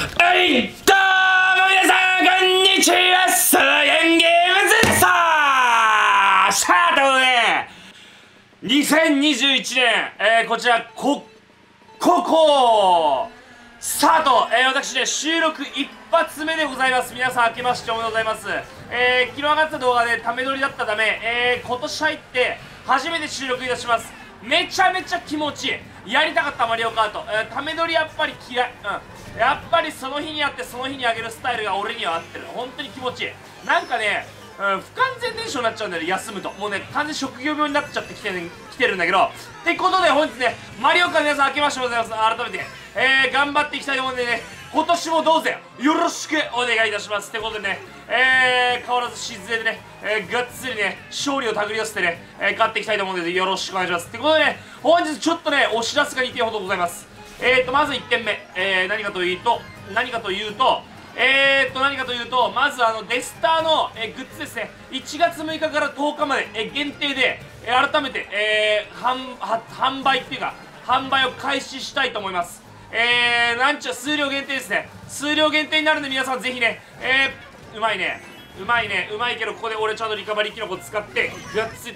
はい、どうも皆さん、こんにちは。ソヤンゲームズさあということで、2021年、こちら、こスタート、私ね、収録一発目でございます。皆さん、明けましておめでとうございます。昨日上がった動画でため撮りだったため、今年入って初めて収録いたします。めちゃめちゃ気持ちいい。やりたかったマリオカート。ため撮りやっぱり嫌い。やっぱりその日にやってその日にあげるスタイルが俺には合ってる。本当に気持ちいい。なんかね、不完全燃焼になっちゃうんだよね、休むと。もうね、完全に職業病になっちゃってきてるんだけど。ってことで本日ね、マリオカート皆さん明けましてございます。改めて、頑張っていきたいと思うんでね、今年もどうぞよろしくお願いいたします。ってことでね、変わらず静でね、がっつりね、勝利を手繰り寄せてね、勝っていきたいと思うのでよろしくお願いします。ってことでね、本日ちょっとね、お知らせが2点ほどございます。まず1点目、何かというと、まずデスターの、グッズですね、1月6日から10日まで、限定で、改めて、販売っていうか、販売を開始したいと思います。数量限定ですね。数量限定になるんで皆さんぜひね、うまいけどここで俺ちゃんとリカバリーキノコ使って、ガッツ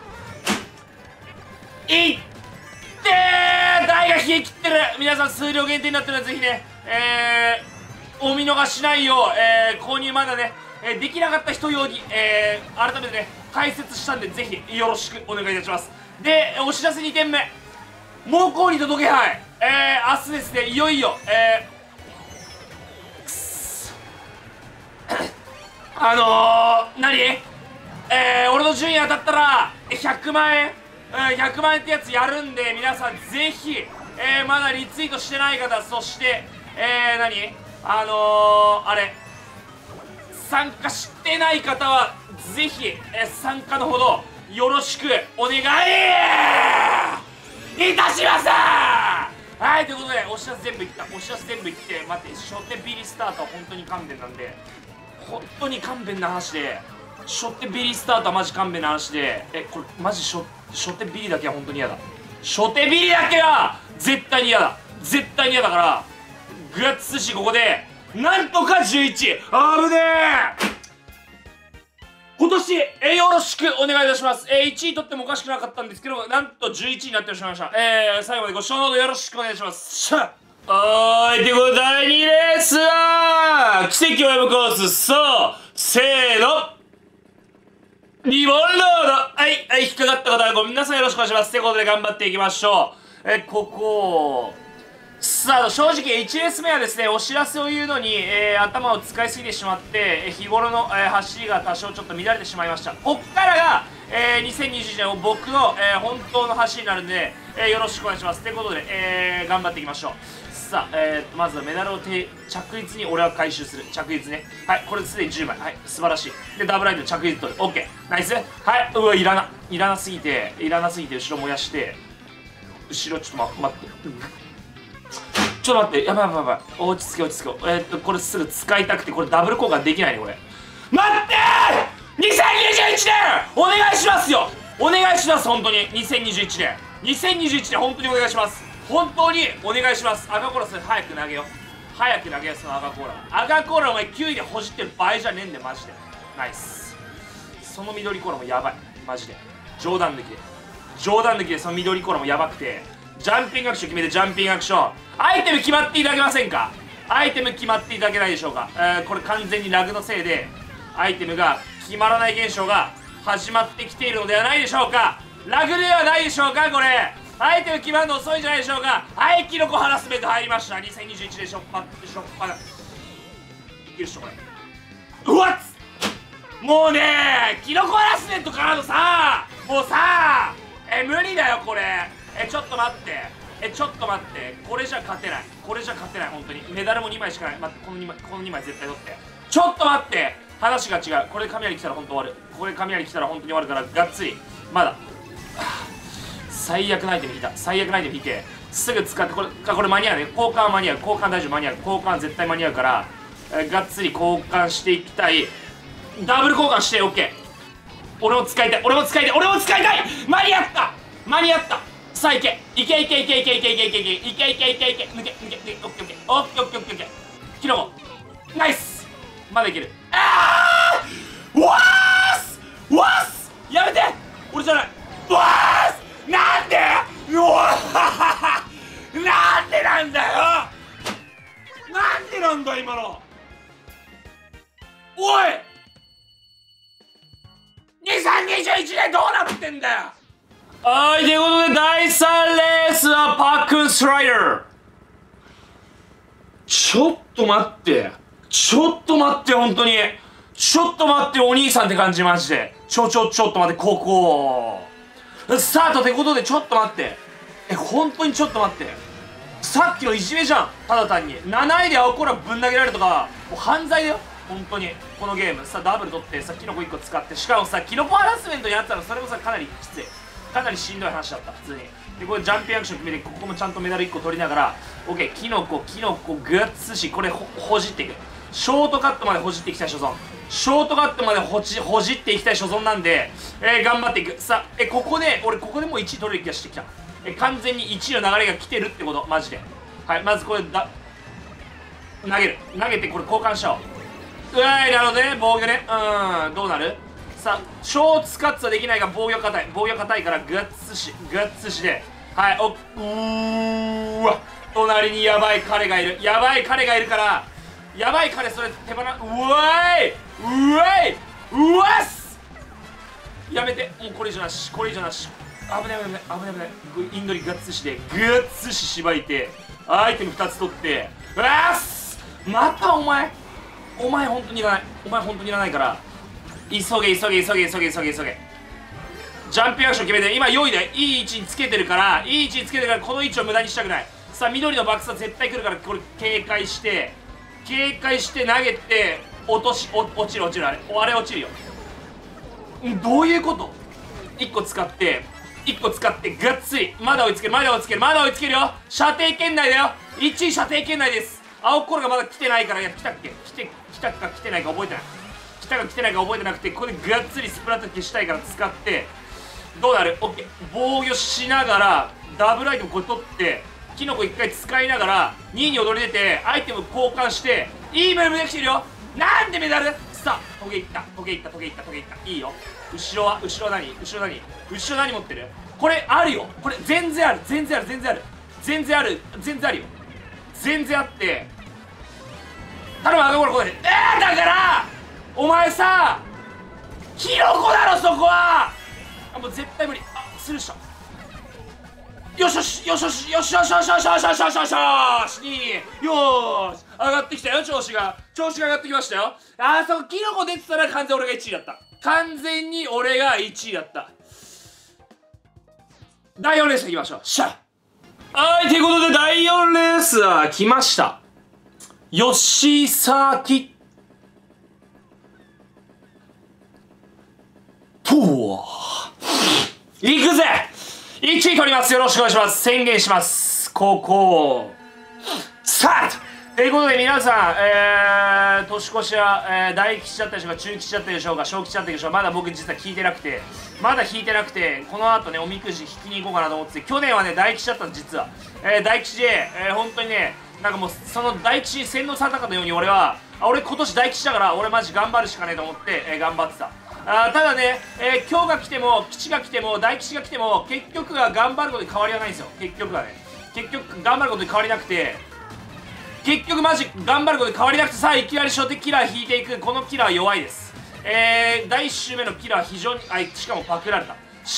リいってー、台が冷え切ってる。皆さん数量限定になってるのでぜひね、お見逃しないよう、購入まだね、できなかった人用に、改めてね、解説したんでぜひよろしくお願いいたします。で、お知らせ2点目。猛攻に届け杯、明日ですね、いよいよ、俺の順位当たったら100万円、100万円ってやつやるんで、皆さんぜひ、まだリツイートしてない方、そして参加してない方はぜひ、参加のほどよろしくお願いいたします。はい、ということでお知らせ全部いって、待って、初手ビリスタートは本当に勘弁なんで、本当に勘弁な話で、初手ビリスタートはマジ勘弁な話で、これマジ初手ビリだけは本当に嫌だ。初手ビリだけは絶対に嫌だ。絶対に嫌だから、グラッツ寿司ここでなんとか11、あぶねえ。今年、よろしくお願いいたします。1位取ってもおかしくなかったんですけど、なんと11位になってしまいました。最後までご視聴のほどよろしくお願いします。おーい、ということで第2レースは奇跡を呼ぶコース、そうせーの、リボンロード。はい、引っかかった方はごめんなさい、よろしくお願いします。ということで頑張っていきましょう。さあ、正直1レース目はですね、お知らせを言うのに、頭を使いすぎてしまって、日頃の、走りが多少ちょっと乱れてしまいました。こっからが、2021年僕の、本当の走りになるんで、よろしくお願いします。ということで、頑張っていきましょう。さあ、まずはメダルを着実に俺は回収する。着実ね。はい、これですでに10枚。はい、素晴らしい。で、ダブルアイテム着実取る。オッケー。ナイス。はい、うわ、いらなすぎて、後ろ燃やして、後ろちょっと待って。ちょっと待って、やばい。落ち着け。これすぐ使いたくて、これダブル交換できないね、これ。待ってー !2021 年お願いしますよ。お願いします、本当に。2021年、本当にお願いします。本当にお願いします。赤コーラそれ早く投げよ。その赤コーラ。赤コーラお前9位でほじってる場合じゃねえんだよ、マジで。ナイス。その緑コーラもやばい。マジで。冗談抜きでその緑コーラもやばくて。ジャンピングアクション決めて、ジャンピングアクション。アイテム決まっていただけませんか？アイテム決まっていただけないでしょうか？これ完全にラグのせいで、アイテムが決まらない現象が始まってきているのではないでしょうか？ラグではないでしょうか？これ。アイテム決まるの遅いんじゃないでしょうか？はい、キノコハラスメント入りました。2021年しょっぱな。いけるっしょ、これ。うわっ！もうねー、キノコハラスメントからのさ、もうさ無理だよ、これ。ちょっと待って、これじゃ勝てない、本当に。メダルも2枚しかない。待って、この2枚絶対取って。ちょっと待って、話が違う。これ雷来たら本当終わる。本当に終わるから、がっつり。まだ。最悪なアイテム引いて、すぐ使って、これ間に合うね。交換は間に合う。交換大丈夫、間に合う。交換は絶対間に合うから、がっつり交換していきたい。ダブル交換して、オッケー。俺も使いたい。間に合ったさあ、いけ。抜け。オッケー。 まだいける。あーわーすわーすやめて俺じゃない。わーすなんでうわーなんでなんだよなんでなんだ今のおい2021年どうなってんだよ。はい、ということで第3レースはパックンスライダー。ちょっと待って本当にちょっと待ってお兄さんって感じマジで。ちょっと待ってここスタートってことでちょっと待って本当にちょっと待ってさっきのいじめじゃん。ただ単に7位で青コーラぶん投げられるとかもう犯罪だよ本当に。このゲームさダブル取ってさキノコ1個使ってしかもさキノコハラスメントにあったらそれもさかなりきついかなりしんどい話だった普通に。でこれジャンピングアクション決めてここもちゃんとメダル1個取りながら OK キノコグッツしこれほじっていく。ショートカットまでほじっていきたい所存。ショートカットまでほじっていきたい所存なんで、頑張っていく。さここで俺ここでもう1位取れる気がしてきた。完全に1位の流れが来てるってことマジで。はいまずこれ投げてこれ交換しちゃおう。うわーいなるほどね防御ねどうなる。さあショーツカッツはできないが防御硬いからグッツしではいうわ隣にやばい彼がいるからやばい彼それ手放うわっすやめてもうこれ以上なし危ないインドリガッツしでしばいてアイテム2つ取ってうわっすまたお前本当にいらないから急げジャンピングアクション決めて今4位でいい位置につけてるからこの位置を無駄にしたくない。さあ緑の爆殺絶対来るからこれ警戒して投げて落ちるあれ落ちるよ。どういうこと。1個使ってがっつりまだ追いつけるよ。射程圏内だよ1位射程圏内です。青コールがまだ来てないから来たか来てないか覚えてなくてここでがっつりスプラット消したいから使ってどうなる ?OK 防御しながらダブルアイテムこれ取ってキノコ1回使いながら2位に踊り出てアイテム交換していいムーブできてるよ。なんでメダルさあトゲいったいいよ。後ろ何持ってる。これあるよこれ全然あるよ全然あって頼むあのこれだからお前さキノコだろそこはもう絶対無理。スルーした。よし上がってきたよ調子が上がってきましたよ。そこキノコ出てたら完全に俺が1位だった。第4レースいきましょう。はいということで第4レースは来ました。吉崎行くぜ1位取ります。よろしくお願いします。宣言します。ここスタートということで皆さん、年越しは、大吉だったでしょうか中吉だったでしょうか小吉だったでしょうか。まだ僕実は引いてなくてこの後ねおみくじ引きに行こうかなと思ってて去年はね大吉だったんです実は。大吉で、本当にねなんかもうその大吉洗脳されたかのように俺今年大吉だから俺マジ頑張るしかねえと思って、頑張ってた。ただね、今日が来ても吉が来ても大吉が来ても結局は頑張ることに変わりはないんですよ。結局頑張ることに変わりなくてさあいきなり初手キラー引いていく。このキラー弱いです。第1周目のキラー非常にしかもパクられ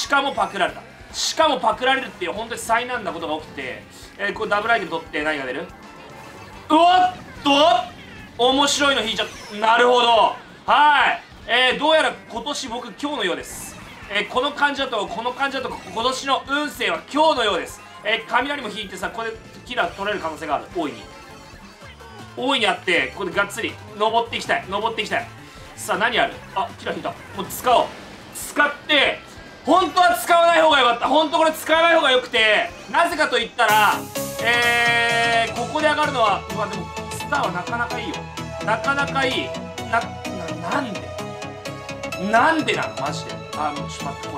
るっていう本当に災難なことが起きて、これダブルアイテム取って何が出る。うおっと面白いの引いちゃった。なるほどはい、どうやら今年僕今日のようです。この感じだと今年の運勢は今日のようです。雷も引いてさこれキラー取れる可能性がある。大いにあってここでがっつり登っていきたい。さあ何ある。キラー引いた。もう使って本当は使わない方がよかった。本当これ使わない方がよくてなぜかと言ったらここで上がるのはでもスターはなかなかいいよ。なんでなのマジで。もうちょっと待って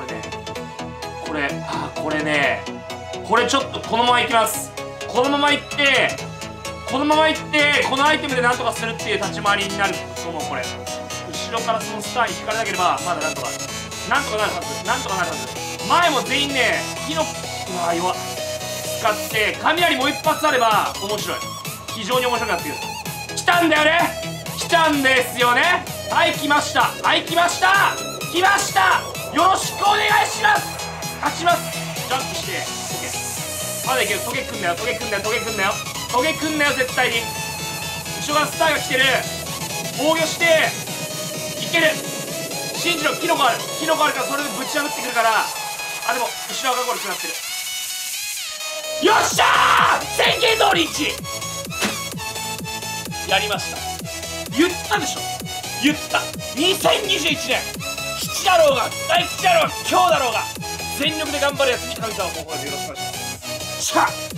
これちょっとこのままいきます。このままいってこのままいってこのアイテムでなんとかするっていう立ち回りになると思う。これ後ろからそのスターに引かれなければまだなんとかなるはず、なんとかなるはず。前も全員ね火の弱っ使って雷もう一発あれば面白い、非常に面白くなってくる。来たんだよね、来たんですよね。はい、来ました、はい、来ました、来ました。よろしくお願いします。勝ちます。ジャンプしてトゲ、まだいける。トゲくんだよ、トゲくんだよ、トゲくんだよ、トゲくんだよ、絶対に。後ろからスターが来てる。防御していける。信じろ、キノコある、キノコあるからそれでぶち破ってくるから。あ、でも後ろがゴール食らってる。よっしゃー、宣言通り1やりました。言ったでしょ、言った。2021年吉だろうが大吉だろうが今日だろうが全力で頑張るやつに神様をここでよろしくお願いします。しゃ